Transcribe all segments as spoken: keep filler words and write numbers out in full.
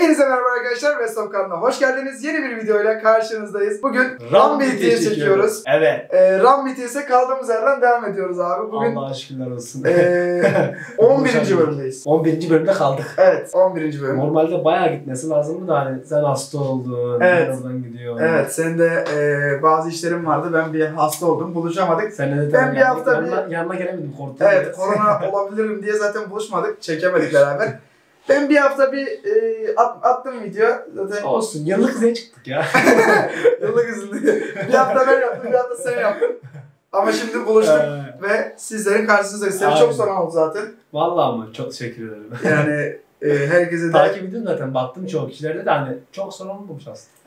Hepinize merhaba arkadaşlar, Westop kanalına hoş geldiniz. Yeni bir videoyla karşınızdayız. Bugün Ram B T S çekiyoruz. Evet. Ee, Ram B T S'e kaldığımız yerden devam ediyoruz abi. Bugün Allah'a şükürler olsun. E, on birinci bölümdeyiz. on birinci bölümde kaldık. Evet, on birinci bölüm. Normalde bayağı gitmesi lazımdı da hani sen hasta oldun, evet. oradan gidiyor. Evet, senin de e, bazı işlerim vardı. Ben bir hasta oldum, buluşamadık. Seninle de ben bir hafta yanına, bir... yanına gelemedim, korktum. Evet, korona olabilirim diye zaten buluşmadık, çekemedik beraber. Ben bir hafta bir e, at, attım video. Zaten olsun, yıllık izne çıktık ya. Yıllık izinli. Bir hafta ben yaptım, bir hafta sen yaptın. Ama şimdi buluştuk ve sizlerin karşınızdayız. Seni çok sonra oldu zaten. Vallahi ama çok teşekkür ederim. Yani e, herkese de... Takip ediyorum zaten, baktım çoğu kişilerde de hani çok sonra olmamış aslında.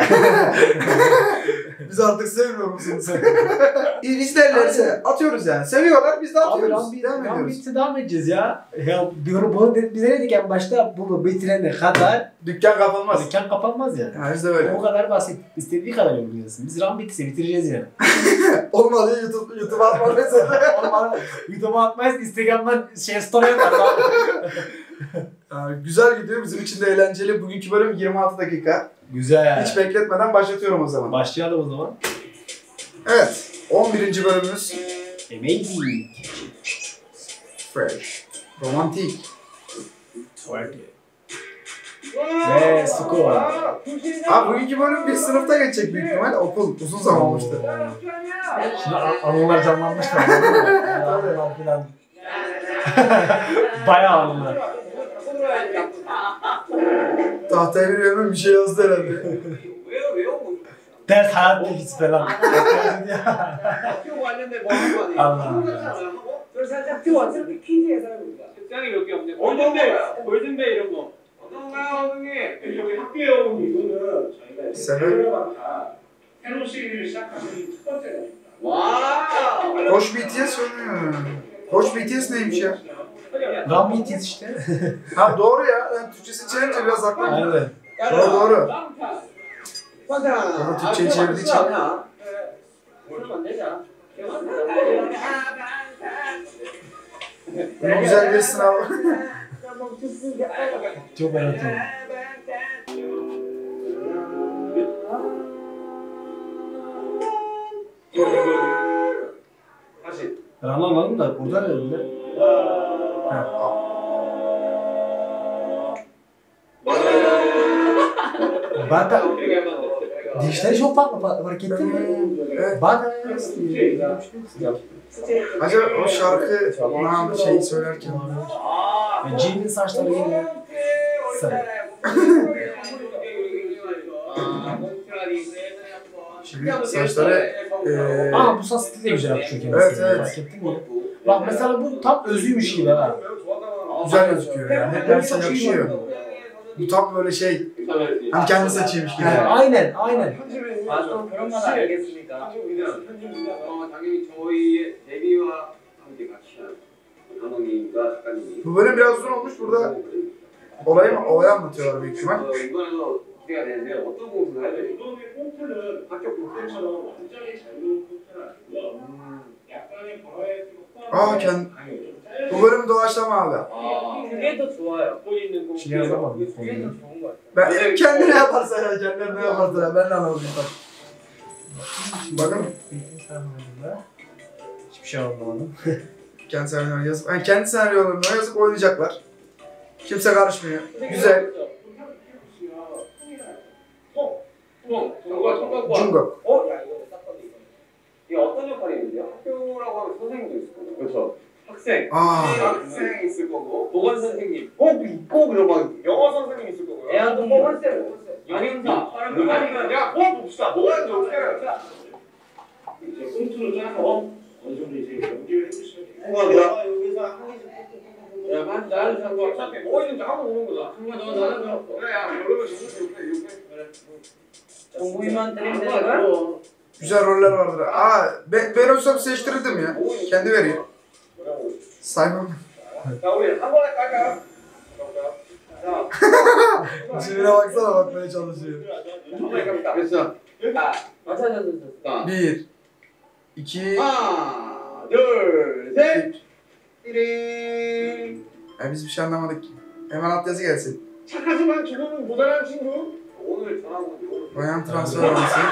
Biz artık sevmiyor musunuz? İzlerlerse atıyoruz yani. Seviyorlar, biz de atıyoruz. Abi devam ediyoruz. Bitti, devam edeceğiz ya. Ya bunu, bunu bize dedik en başta, bunu bitirene kadar dükkan kapanmaz. Dükkan kapanmaz yani. Yani biz de öyle. O kadar basit. İstediği kadar yorumluyorsun. Biz Ram B T S'yi bitireceğiz yani. Olmadı YouTube, YouTube atma mesela. Olmadı. YouTube'a atmayız. Instagram'dan şey story atarız. Yani güzel gidiyor. Bizim için de eğlenceli. Bugünkü bölüm yirmi altı dakika. Güzel. Hiç bekletmeden başlatıyorum o zaman. Başlayalım o zaman. Evet. on birinci bölümümüz. Amazing. Fresh. Romantik. Ve skor. Abi bugünkü bölüm bir sınıfta geçecek büyük ihtimal. Okul uzun zaman olmuştu. Şimdi anılar canlanmıştı. Anılar filan. Bayağı anılar. Tahtaya bir ömür bir şey yazdı herhalde. Ders hayat bilgisi falan. Allah. 책장이 몇 개 없네. 골든베이, 골든베이 이런 거. 어떤가요, 선생님? 여기 학교에 온 이거는 저희가 Sebep? 새로운 시리즈를 시작하는 첫 번째 와. Hoş B T S oynuyor. Hoş B T S neymiş ya? Ram B T S işte. Ha doğru ya. Yani Türkçesi çevirince biraz aklıma. Aynen. Doğru doğru. Ama Türkçe'yi çevirdiği için. Bunu güzel bir sınav. Çok merak ettim. Ben anlamadım da burada ne dediler? Bata. Dişleri çok farklı, fark ettin mi? Evet. Bata. Acaba o şarkı nam şey söylerken. Jean'in saçları geliyor. Sen. Şimdi saçları eee... Aa bu saç stili de güzel yapıyor kendisi. Evet evet. Fark ettin mi? Bak mesela bu tam özüymüş gibi ha. Güzel gözüküyor yani. Hep her şey yakışıyor. Bu tam böyle şey, hem kendi saçıymış gibi. Yani, aynen, aynen. 그런 건 알겠으니까. 당연히 저희의 데뷔와 함께 같이 한 감독님과 작가님이. Bu bölüm biraz uzun olmuş. Burada olayı, olayı anlatıyorlar büyük ihtimal. 이번에도 기대가 되는데 어떤 공부를 해야 돼요? 이번에 꽁트는 학교 꽁트처럼 완전히 자유로운 꽁트는 아니고요. 약간의 변화에 Aa kendi... Bu bölüm doğaçlama abi. 그게 더 좋아요. 보이는 꽁트. Şimdi yazamadım. 그게 더 좋은 것 같아요. Ben kendine yaparsa ya, kendine ne yaparsa ya, ben de anlamadım. Bakın. Hiçbir şey anlamadım. Kendi senaryolarını yazıp, yani kendi senaryolarını yazıp oynayacaklar. Kimse karışmıyor. Güzel. Jungkook. 어? 야 이거 딱 봐도 이거. 이게 어떤 역할이 있는데요? 학교라고 하면 선생님도 있을 거고. 그렇죠. 학생. Aa. 학생 있을 거고. 보건 선생님. 꼭 있고 그런 막 영어 선생님 있을 거고요. 애아동물. 홀세. 연영사. 다른 아니면 야, 뭐 봅시다. 뭐가 이제 어떻게 해요? 이제 꽁트로 짜서 어느 정도 이제 연기를 해주시면 돼요. 감사합니다. 여기서 한 개씩 야, 만 나는 상관 어차피 뭐 있는지 하고 오는 거다. 정말 너 나는 너. 그래, 야, 여러분 이렇게 이렇게 이렇게. 그래. 정부이만 때린다가. Güzel roller vardır. Aa, ben, ben olsam seçtirirdim ya. Kendi veriyor. Saymam. 자, 우리 한 번에 깔까요? 자. Cebine baksana, bakmaya çalışıyor. 한 번에 갑니다. 됐어. 자, 맞춰졌어. Bir. İki. 하나, 둘, 셋. 띠링. Ya biz bir şey anlamadık ki. Hemen alt yazı gelsin. 착하지만 조금은 모자란 친구. 오늘 전화 온 Bayan transfer olması.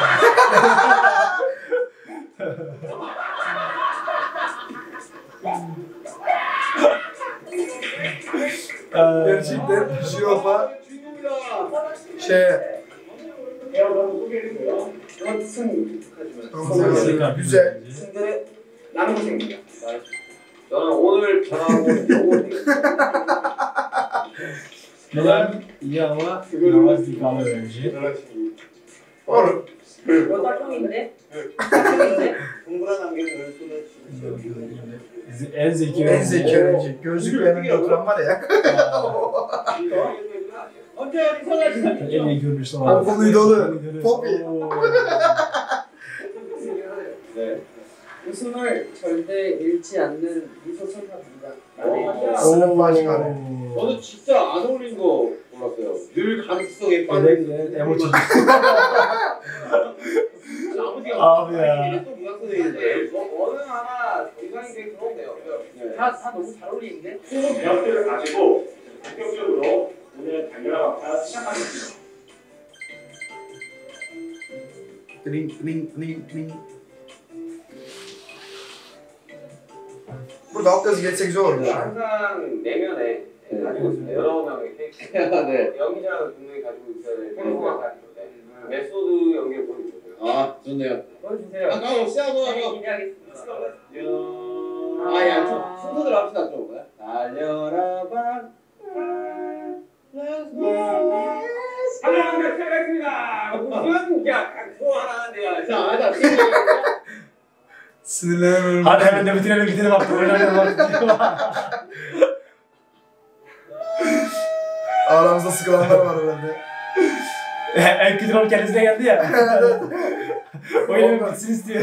Gerçekten Şiyopa şey güzel. 승들의 남고생입니다. 저는 오늘 전화 온 영혼이. Neden iyi ama yavaş zekalı öğrenci. Olur. 이거 딸랑인데? 딸랑인데? 동그란 안경을 손에 En zeki En zeki öğrenci. Gözlüklerinde oturan var ya. 언제 어디 전화 En iyi görünüşlü olan. Okul idolu. Poppy. 네. 웃음을 절대 잃지 않는 미소 천사입니다. Sınıf başkanı. 저는 진짜 안 어울린 거 몰랐어요. 늘 감수성에 빠져. Evet, emoji. 아버지가 Abi ya. 또 문학 선생님인데 어느 하나 이상이 되게 들어오네요. 다, 다 너무 잘 어울리는데? 역대를 가지고 본격적으로 오늘 달려라 막타 시작하겠습니다. Ring ring ring ring. Burada alt yazı geçsek güzel olurmuş. ya. 항상 내면에 가지고 있어요. 여러 명의 캐릭터. 네. 연기자는 분명히 가지고 있어야 될 캐릭터가 가지고 있어요. 메소드 연기를 보여주고요. 아 좋네요. 보여주세요. 아까 시작하고 네, 기대하겠습니다. 아니 아니 좀 순서대로 합시다 좀. 달려라 방. 한명 시작하겠습니다. 무슨 야 좋아하는데요. 자, 하자. Sinirlerim Hadi hemen de bitirelim bitirelim artık. Oynayalım artık. Aramızda sıkılanlar var herhalde. En kötü rol kendisine geldi ya. Oynamak bitsin istiyor.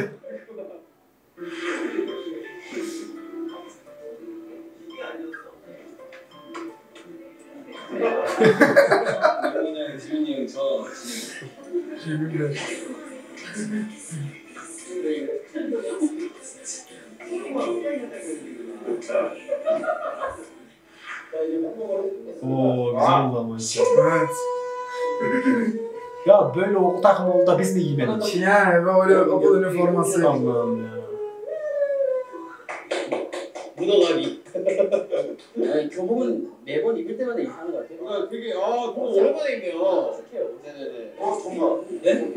Cebimde. Oo güzel oldu ama işte. Evet. Ya böyle okul takımı oldu da biz de giymedik. Yani böyle okul üniforması. Allah'ım ya. 묻어가기. 아니, 교복은 매번 입을 때마다 이상한 것 같아요. 그러니까 되게 아 그거 오랜만에 입네요. 착해요. 네네네. 어 정말. 네?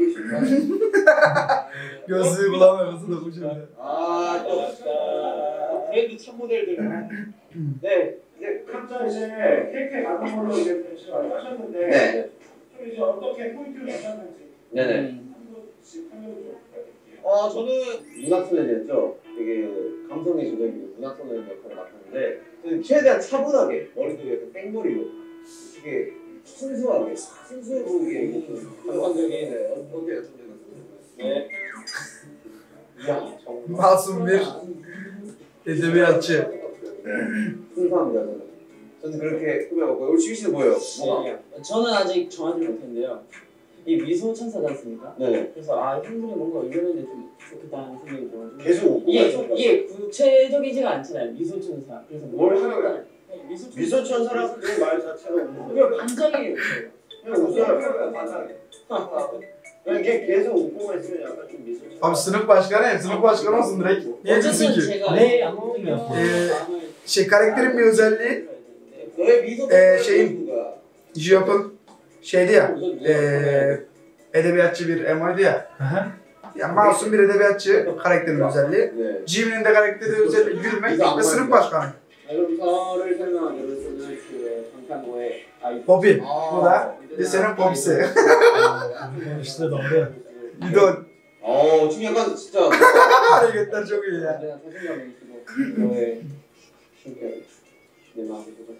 Gözlüğü bulamıyoruz da bu şimdi. 아또 브랜드 첫 모델들. 네. 이제 각자 이제 캐릭터에 맞는 걸로 이제 변신을 하셨는데 네. 좀 이제 어떻게 포인트를 주셨는지 네네. 한 번씩 설명 좀 부탁드릴게요. 어 저는 문학소년이었죠. 되게 감성의 조작이고 문학소년 역할을 맡았는데 저는 최대한 차분하게 머리도 약간 땡머리로 되게 순수하게 순수해 보이게 감성적인 네. 어, 어때요? 네. 이야 정말 Masum bir edebiyatçı. 순수합니다 저는. 저는 그렇게 꾸며봤고요. 우리 지휘 씨는 뭐예요? 뭐가? 저는 아직 정하지 못했는데요. 이 미소 천사지 않습니까? 네. 그래서 아, 형들이 뭔가 의견을 좀 좋겠다는 생각이 들어가지고 계속 웃고 이게, 가시는 이게 구체적이지가 않잖아요. 미소 천사. 그래서 뭘 뭘 하는 하는 미소 천사. 미소천사라서 말 자체가 웃는 이거 반장이에요. 그냥 웃어요. 그냥 걔 계속 웃고만 있으면 약간 좀 미소천사. Abi sınıf başkanı ya, sınıf başkanı olsun direkt. Niye diyorsun 어쨌든 ki? 제가 Ne? 이 Anlamadım ya. Ee, şey karakterin bir özelliği 너의 미소 Ee, şeyin- Jiyop'un şeydi ya, eee edebiyatçı bir emoydu ya. Aha. Ya masum bir edebiyatçı karakterin özelliği. 네. Jimmy'nin de karakteri özelliği gülmek ve sınıf başkanı. 그럼 저를 설명하기로 저는 그 방탄고의 아이 Poppy. Bu da lisenin popisi. İşte doğru. İdol. 어 지금 약간 진짜 Hareketler çok iyi ya. 내가 자신감이 있고 너의 신기하게 내 마음에 들어.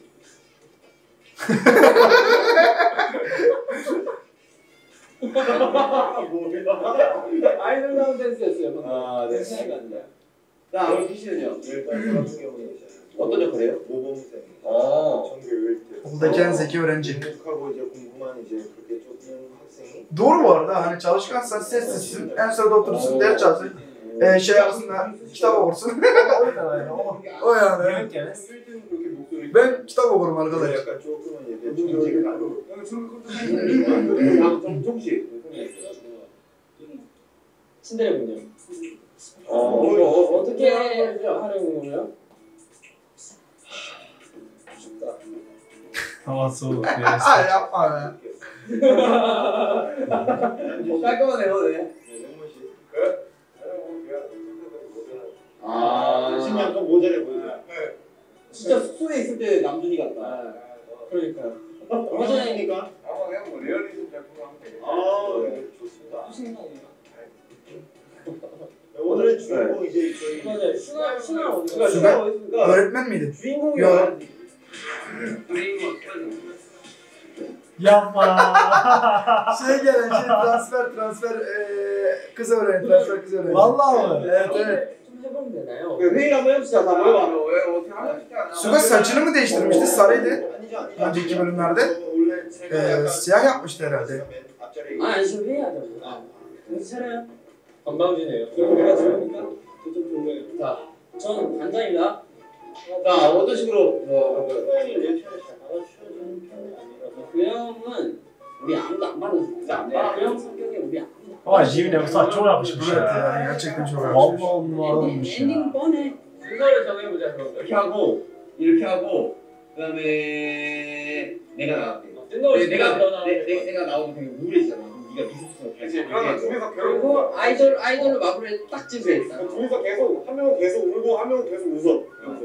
아이돌다운 댄스였어요. 방금. 아, 네. 생각이 안 나요. 자 우리 씨는요? 일단 저 같은 경우는 이제 어떤 역할이에요? 모범생, 어. 전교 일 등. Okuldaki en zeki öğrenci. 행복하고 이제 공부만 이제 그렇게 조금 학생이 Doğru bu arada, hani çalışkansan sessizsin, en sırada oturursun, ders çalışsın, ee, şey yapsın da kitap okursun. O yani. Yemek yemez. 일 등 그렇게 목소리 Ben kitap okurum arkadaş. 약간 조금은 이제 정식. 신데레군요. 어, 어, 어떻게 하려는 거예요? 다 왔어. 아, yapma be. 깔끔하네요, 네. 아, 신경 좀 모자래 보이네. 진짜 숙소에 있을 때 남준이 같다. 그러니까요. 얼마 전에니까. 아마 그냥 뭐 리얼리즘 작품 하면 되겠다. 아, 네, 좋습니다. 무슨 생각이에요? 오늘의 주인공 이제 저희. 맞아요. 슈가 슈가 어디가? Suga- 슈가 어디가? Öğretmen miydi? 주인공이 Yok. 와야지. Yapma. Şey gelen şey transfer transfer eee kız öğrenci transfer kız öğrenci. Vallahi mı? Evet evet. 좀 해보면 되나요? 회의를 한번 해봅시다. 다 모여봐. 왜 어떻게 하나 쉽지 않아. Suga saçını mı değiştirmişti? Sarıydı. 아니죠, 아니죠. Önceki bölümlerde. 원래 제가 Eee 약간 siyah yapmıştı herhalde. 맨 앞자리에 아, 아니 지금 회의하자. 아, 정신 차려요. 건방지네요. 우리가 들으니까 좀 놀래요. 자, 저는 반장입니다. 자, 어떤 식으로 뭐 표현이 리액션을 잘 받아주셔주는 편이 아니라서 그 형은 우리 아무도 안 받아주죠. 안 받아. 그 형 성격에 우리 아무도. Ama Jimin'e bu saç çok yakışmış Evet ya. yani gerçekten çok yakışmış. Vallahi Allah olmuş 엔딩 ya. 뻔해. 순서를 정해보자 그럼. 이렇게 하고 이렇게 하고 그다음에 내가 나갈게. 뜬금없이 내가 들어가. 내, 내, 내가 나오면 되게 우울해지잖아. 그럼 네가 미소스러워. 그치, 그러면 둘이서 그리고 괴롭고 아이돌 아이돌로 마무리 딱 지으세요. 일단. 둘이서 계속 한 명은 계속 울고 한 명은 계속 웃어.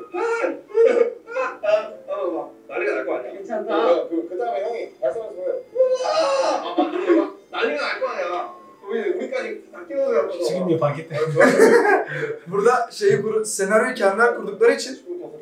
어, 난리가 날 거 아니야. 괜찮다. 그, 그 다음에 형이 발성해서 아, 맞네. 막 난리가 날 거 아니야. 우리 우리까지 다 끼워줘야 Çıkın diye fark etti. Burada şeyi kur, senaryoyu kendiler kurdukları için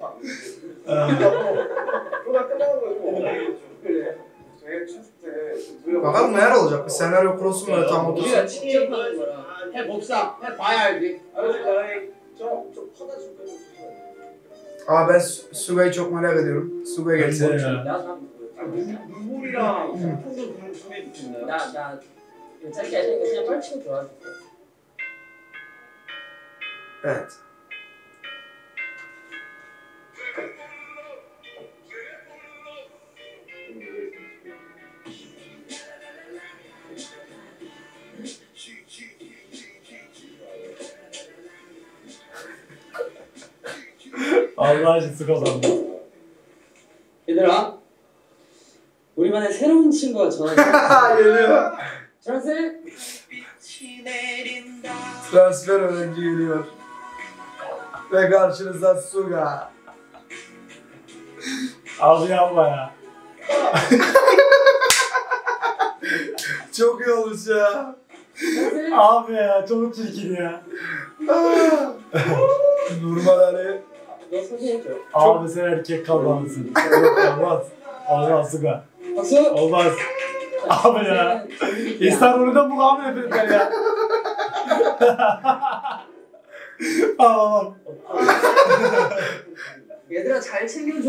그러다 끝나는 거죠. 그래. 되게 쳤을 때 bakalım neler olacak. Bir senaryo kurulsun böyle tam otursun. 우리가 직접 하는 거라 해봅시다. 해봐야 알지. 알았지, 나이. 저좀 퍼다 줄 거예요. Aa ben Su- Suga'yı çok merak ediyorum. Suga gelse. Bence ya. 나나 눈물이랑 슬픔도 좀 준비해 주시나요? 나 짧게 할 테니까 그냥 빨리 치고 들어와. Evet. Allah aşkına kazandı. 얘들아, 우리만의 새로운 친구가 전화했어. Geliyor. 전화세. Transfer öğrenci geliyor. Ve karşınızda Suga. Abi yapma ya. Çok iyi olmuş ya. 전화세. Abi ya çok çirkin ya. Ah. Nurman Ali. 너 소개해줘. Abi sen erkek kalmalısın. Olmaz. Olmaz Suga. 박수. Olmaz. Abi ya. İstanbul'da bu kahve yapıyorlar ya. Aa bak. 얘들아 잘 챙겨줘.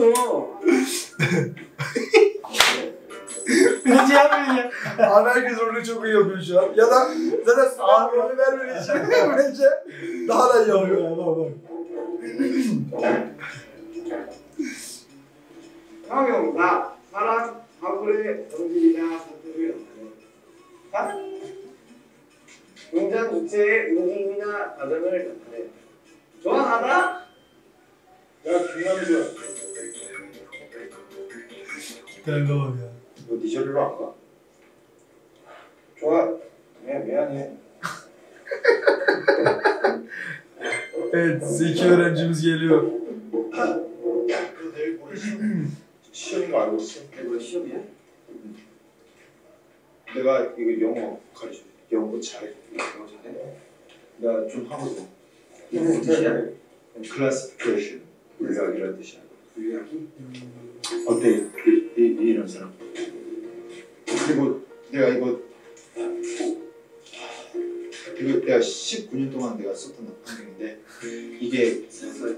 Birinci yapmayın ya. Abi herkes rolünü çok iyi yapıyor şu an. Ya da zaten Suga rolü vermediği için bence daha da iyi Bak oluyor. ya bak bak. 상영 나 사랑 가불의 정신이나 상태를 나타내. 문장 주체의 움직임이나 과정을 나타내. 좋아하다? 야 김남주야 Tövbe bak ya. 너네 저리로 안 가? 좋아 미안 미안해 Evet zeki öğrencimiz geliyor. 그 내일 모레 시험 시험인 거 알고 있어? 이거 시험이야? 내가 이거 영어 가르쳐 영어 잘해 영어 잘해 나 좀 하거든 이거 뜻이야? 클래시피케이션 분류학이라는 뜻이야 분류하기? 어때 이, 이, 이런 사람 그리고 내가 이거 이거 내가 십구 년 동안 내가 썼던 환경인데 이게 몇 살이야?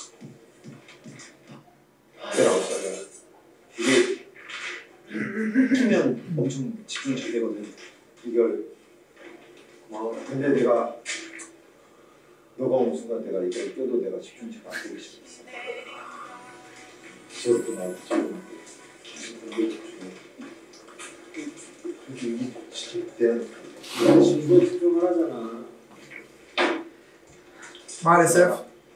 열아홉 살이야 이게 키면 엄청 집중 잘 되거든 이걸 고마워 근데 내가 너가 온 순간 내가 이걸 껴도 내가 집중 잘 안 되기 시작했어 저것도 나도 지금 이게 진짜 진도에 집중을 하잖아. Maalesef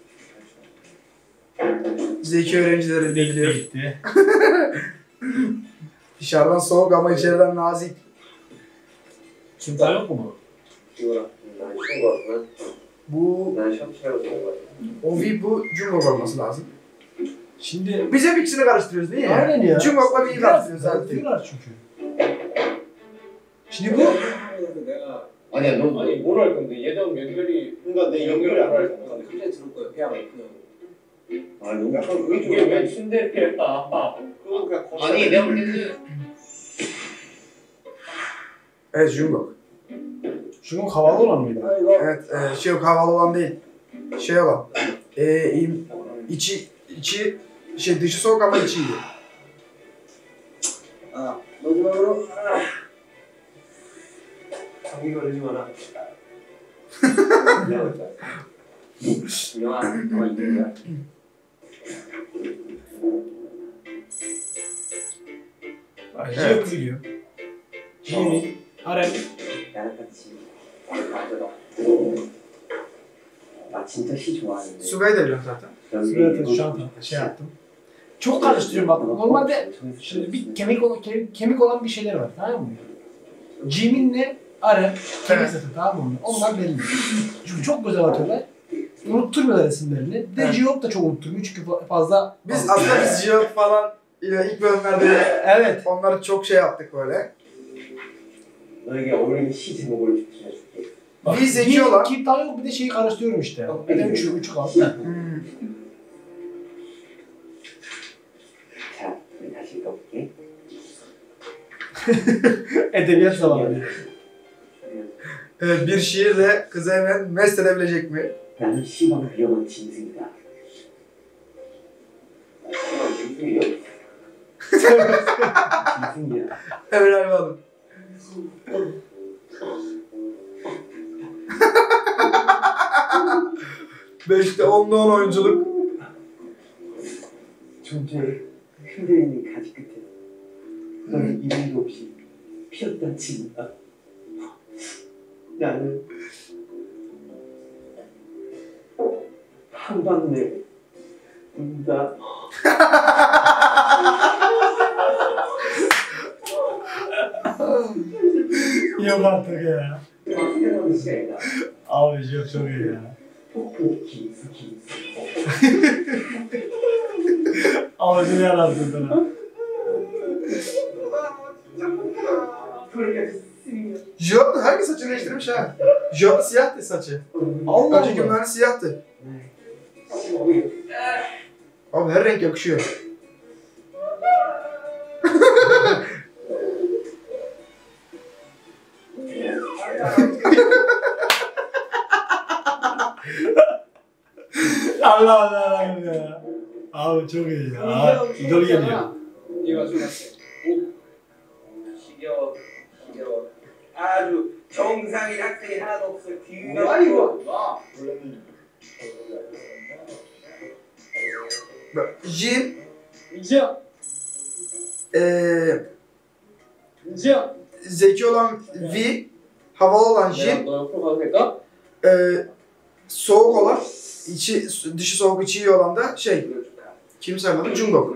zeki öğrencileri biliyor. Gitti. Dışarıdan soğuk ama içeriden nazik. Kimse yok mu bu? 이거랑 난 쉬운 거 같구나. Bu 난 셔츠 차려서 좋은 거 같아. Ovi bu Jungkook olması lazım. Şimdi Biz hep ikisini karıştırıyoruz değil mi? aynen ya. Jungkook'la V'yi karıştırıyoruz zaten. Benziyorlar çünkü. Şimdi bu 내가 아니야 너 아니 뭘 할 건데 얘는 연결이 그러니까 내 연결이 안 할 근데 거야. 갑자기 들을 거야. 그냥 그냥. 아 너무 약간 이게 왜 침대 이렇게 했다 아빠. 그거 그냥 거기다 아니 내가 볼 때는 Evet Jungkook. şunun havalı olan mıydı? Evet e, şey yok havalı olan değil. Şey olan. E, im- içi içi şey dışı soğuk ama içi iyi. 아 마지막으로 감기 걸리지 마라. 영화 영화 이름이야. Ay, evet. Biliyor. Jimmy, Arem. 나랑 같이 가져다. 나 진짜 시 좋아하는데. Suga'yı da biliyorum zaten. Sırada şu an şey yaptım. Çok karıştırıyorum bak. Normalde şimdi bir kemik olan, kemik, kemik olan bir şeyler var, tamam mı? Jimin'le Arem kemik Evet. satır, tamam mı? Onlar belli. Çünkü çok göze batıyorlar. Unutturmuyorlar isimlerini. De Evet. J-Hope da çok unutturmuyor çünkü fa- fazla... Biz aslında biz J-Hope falan ile ilk bölümlerde Evet. onları çok şey yaptık böyle. 너에게 어울리는 시 제목을 추천해줄게. Bak, Bir zeki bir- olan- Kim tane yok bir de şeyi karıştırıyorum işte. Bir de üçü, üçü kaldı. Hmm. 자, 우리 다시 읽어볼게. Edebiyat zamanı. Evet, bir şiirle kızı hemen mest edebilecek mi? 나는 심하고 위험한 짐승이다. 심한 짐승이요? 짐승이야. Evet hayvanım. Beşte onda on oyunculuk. 존재의 흔들리는 가지 끝에 너는 이름도 없이 피었다 친다. 나는 한방내 운다. Yok artık ya. 새로운 시간이다. Abi çok çok iyi ya. 폭포 김수 김수. Ağzını yarattın sana. 그러니까 쓰리면 J-Hope da hangi saçını değiştirmiş ha? J-Hope da siyahtı saçı. Allah Önceki Allah. günlerde siyahtı. 심하고 Abi her renk yakışıyor. Allah Allah ya. Abi çok iyi ya. İdol geliyor. 얘가 좋았어. 오. 지겨워. 지겨워. 아주 정상인 학생이 하나도 없어. 뭐야 이거? Bak, Jin, 이지야. eee 이지야. zeki olan V, havalı olan 야, Jin, 너 옆으로 가도 될까? eee soğuk olan, içi dışı soğuk içi iyi olan da şey, kim saymadı? Jungkook.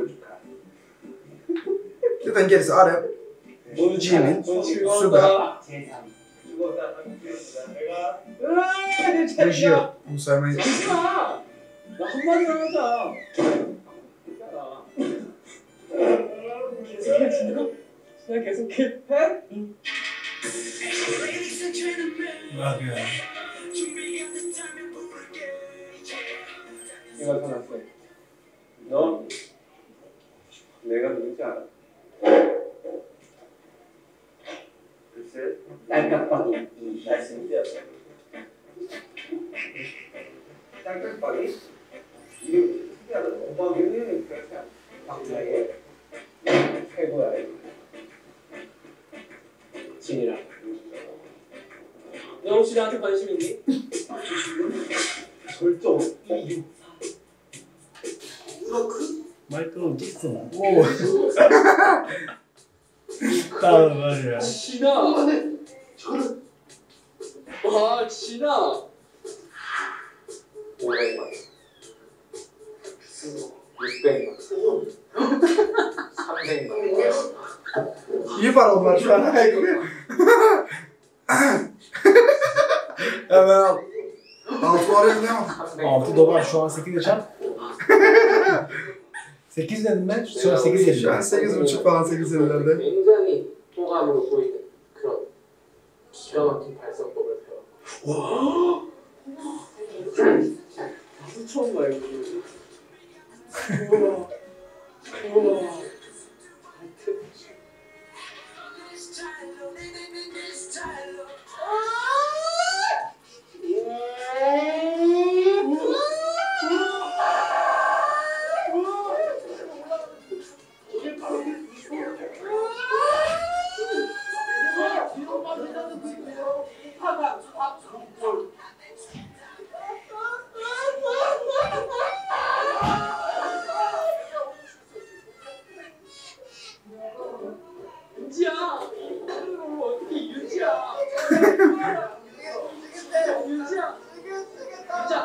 Zaten gerisi Arem, 오늘 지민, 오늘 수가. 즐거웠다. 제삼. 즐거웠다. 내가. 으아, 내 차례야. Rejiyo. Bunu saymayı. 괜찮아. 나 한마디만 하자. 괜찮아. 계속해, 진짜. 진짜 계속해. 해? Bak ya. 이거 전화했어. 너 내가 누군지 알아? 글쎄, 딸깍빵이 이 말씀드렸어. 딸깍빵이? 이게 특이하다. 오빠는 그렇게 방자에 최고야. 진이라. 너 혹시 나한테 관심 있니? 절정 이육사. 프로크? Michael Jackson. Oo. Tamam var ya. 진아. 와 진아. 오백만. 육백만. 삼백만. İyi para onlar şu an. Hemen al. Altı var ya. altı dolar şu an sekiz yaşam. sekiz dedim ben. Şu an sekiz Şu yaşam. an sekiz buçuk falan sekiz senelerde. 굉장히 호감으로 보이는 그런 기가 막힌 발성법을 배워. 나도 처음 봐요. 우와. 우와. 유지야. 어떻게 유지야? 유지야. 유지야.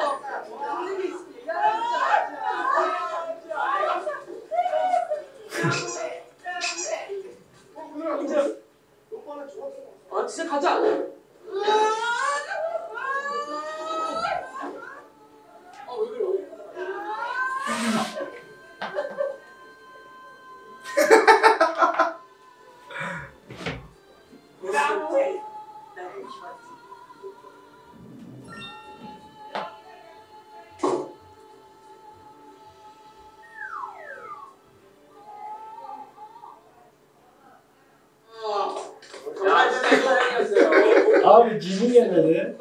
아 진짜 가자. 아왜 그래? Abi Jimmy gelmedi.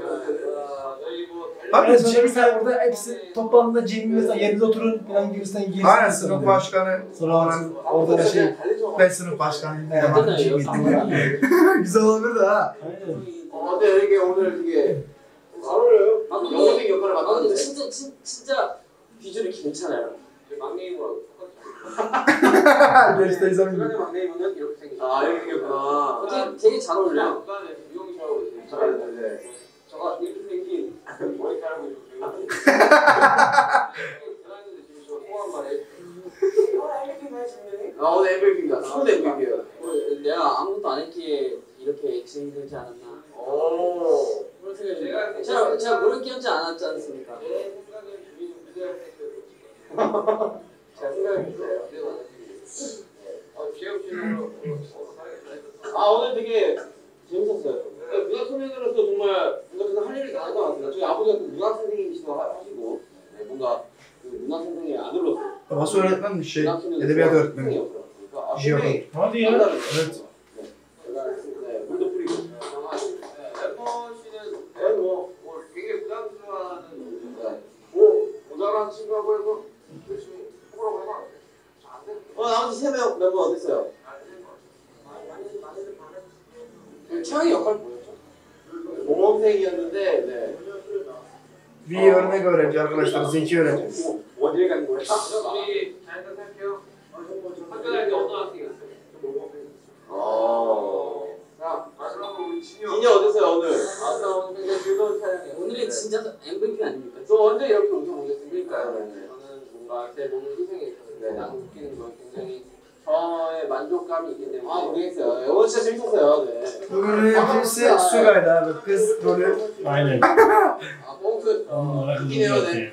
Abi Evet, Jimmy Jimmy sen burada hepsi toplandığında Jimmy mesela yerinize oturun falan gibisinden gelirsin. Aynen sınıf başkanı. Sonra orada da şey. Ben sınıf başkanıyım. Evet, Hemen Jimmy. Güzel olabilir de ha. Aynen. 어, 근데 이게 오늘 되게 잘 어울려요. 영어생 역할을 아 근데 맡았는데. 진짜 진, 진짜 비주얼이 괜찮아요. 막내 이모랑 똑같죠. Beş teyzem gibi. 중간에 막내 이모는 이렇게 생겼어. 아, 이렇게 생겼구나. 되게 되게 잘 어울려요. 약간의 미용실하고 있어요. 저가 이렇게 생긴 머리카락을 좀 들어있는데 지금 저 통한 말에 아, 오늘 엠브이피입니다. 손 엠브이피예요. 내가 아무것도 안 했기에 이렇게 진행되지 않았나. 오. 그런 생각이 듭니다. 제가 제가 모를 끼얹지 않았지 않습니까? 제 생각은 주민은 무대할 때 제가 생각이 있어요. 어, 지영 씨는 아, 오늘 되게 재밌었어요. 문학 소년으로서 정말 뭔가 할 일이 많은 것 같습니다. 저희 아버지가 그 문학 선생님이시기도 하시고 네, 뭔가 그 문학 선생님의 아들로서 Babası öğretmen şey, 문학 소년 edebiyat öğretmeni. 선생님이었어요. 그러니까 아, Jeopardy. 굉장히 Hadi ya. Evet. 제가 네, 물도 뿌리고. 래퍼 씨는 네, 뭐, 뭐 되게 부담스러워하는 네. 뭐 모자란 친구라고 해서 열심히 해보라고 해봐. 잘안 되는 거. 어, 나머지 세 명 멤버 어딨어요? 그 최영이 역할 뭐였죠? 모범생이었는데 네. Bir örnek öğrenci arkadaşlar, zeki öğrenci. 어디에 간 거야? 우리 잘했다 생각해요. 학교 다닐 때 어떤 학생이었어요? 어. 자, 마지막으로 우리 진이 진이 어땠어요 오늘? 아까 오늘 굉장히 즐거운 촬영이에요. 오늘이 진짜 엠브이피 아닙니까? 저 언제 이렇게 웃어보겠습니까? 저는 뭔가 제 몸을 희생해 있었는데 나도 웃기는 건 굉장히 저의 만족감이 있기 때문에 아 모르겠어요. 오늘 진짜 재밌었어요. 네. Bugün hepsi Sugay'da abi, kız rolü. Aynen. 아 뽕크. Onlar 웃기네요. yok 네. yani.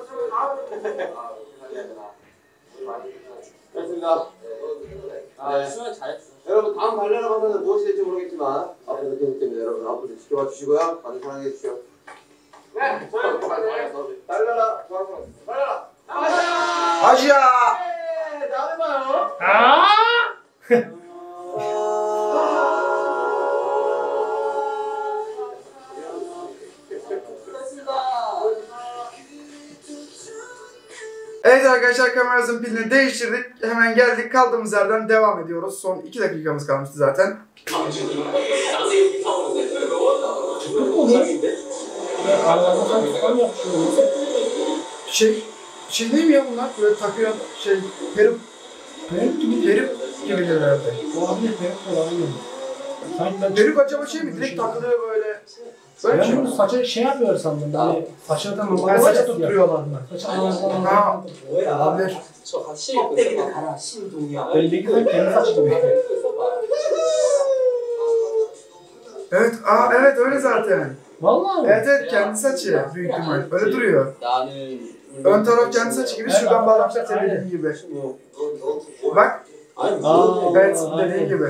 그렇습니다. 아 네. 수면 잘했어. 여러분 다음 발레라 방송은 무엇이 될지 모르겠지만 앞으로 계속됩니다. 여러분 앞으로 지켜봐 주시고요. 많은 사랑해 주십시오. 네, 저희 발레라 방송 발레라 Aşağı! 네, 다음에 봐요. 아! Evet arkadaşlar, kameramızın pilini değiştirdik. Hemen geldik, kaldığımız yerden devam ediyoruz. Son iki dakikamız kalmıştı zaten. Aralarda sen tutam yapışıyor. Şey, şey değil mi ya bunlar? Böyle takıyor şey peruk Peruk gibi. peruk gibidir herhalde. Olabilir peruk da olabilir. Sanki ben Peruk acaba şey mi? Direkt takılıyor böyle. Böyle bir şey ben mi? bunu saça şey yapıyor sandım. Hani saça da normal. Yani saça tutturuyorlar mı? Saça Ha. Olabilir. 저 같이 껍데기도 달아 신동이야. Belli ki sen kendi saçı gibi. Evet, aa evet öyle zaten. Vallahi mi? Evet evet kendi saçı büyük ihtimal. Öyle duruyor. 나는 Ön taraf kendi saçı gibi şuradan bağlamışlar senin dediğin gibi. 뭐 Bak 아니 아. evet 아, dediğin 네. gibi.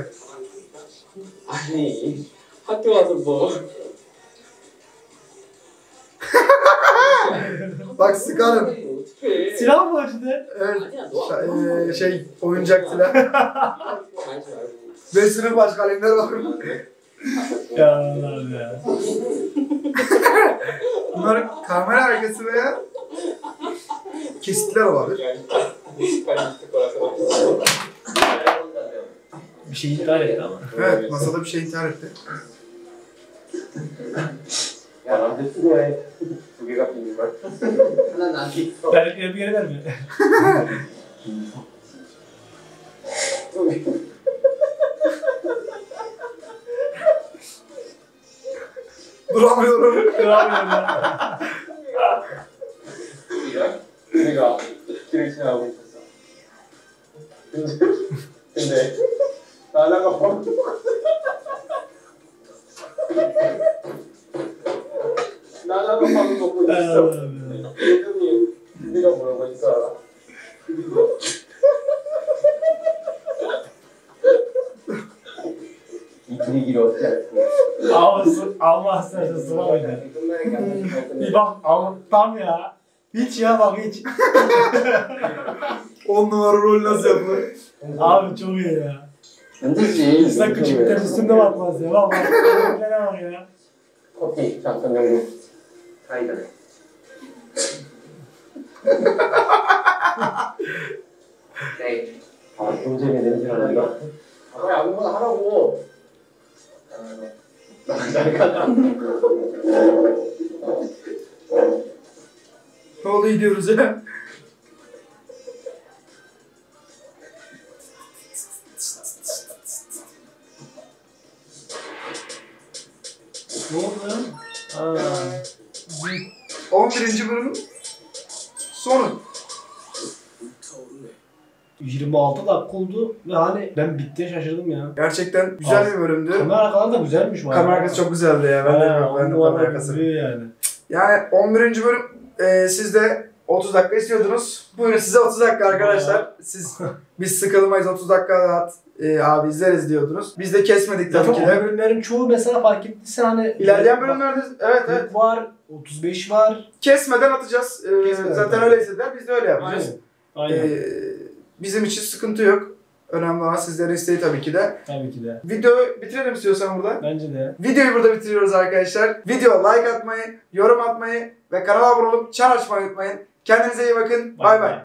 아니 학교 와서 뭐 Bak sıkarım. 어떻게 Silah mı açtı? Evet. 아니야 너 Şa- eee, şey oyuncak silah. 다니지 말고 Ve sınıf başkanlıkları var. Ya Allah'ım ya. Bunlar kamera arkası veya kesitler olabilir. Bir şey iptal etti ama. Evet masada bir şey intihar etti. 야 나한테 수고해. 두 개가 비는 걸. 하나 나한테 있어. Ver, bir yere verme. Duramıyorum. Kıramıyorum ya. 우리가 길을 지나가고 있었어. 근데 근데 나나가 밥 나나가 밥을 먹고 있어. Allah'ım ya. 그랬더니 우리가 뭐라고 했어 알아? 이 분위기를 어떻게 할지. Almasın, almazsa sıra oynar. Bir bak, al, tam ya. Hiç ya bak hiç. On numara rol nasıl yapılır? Abi çok iyi ya. 안되지. İnsan küçükler üstünde bakmaz ya. Bak bak. Örneklere bak ya. 커피 잠깐 정도. 사이다. 네. 아, 동생의 냄새가 난다. 아, 빨리 아무거나 하라고. 잘 가자. Ne oldu gidiyoruz ya? Ne oldu lan? Aa. on birinci bölümün sonu. yirmi altı dakika oldu ve hani ben bitti şaşırdım ya. Gerçekten güzel Az. bir bölümdü. Kamera arkaları da güzelmiş var. Kamera arkası çok güzeldi ya. Ben de Ha, ben de on kamera arkası. duruyor yani. Yani on birinci bölüm e, siz de otuz dakika istiyordunuz. Buyurun size otuz dakika arkadaşlar. Siz biz sıkılmayız otuz dakika rahat e, abi izleriz diyordunuz. Biz de kesmedik tabii Zaten ki o de. bölümlerin çoğu mesela fark ettiysen hani İlerleyen bölümlerde evet evet kırk var, otuz beş var. kesmeden atacağız. E, Kesmeden zaten tabii. öyle istediler biz de öyle yapacağız. Aynen. Aynen. E, bizim için sıkıntı yok. Önemli olan sizlerin isteği tabii ki de. Tabii ki de. Videoyu bitirelim istiyorsan burada. Bence de. Videoyu burada bitiriyoruz arkadaşlar. Video like atmayı, yorum atmayı ve kanala abone olup çan açmayı unutmayın. Kendinize iyi bakın. Bay bay.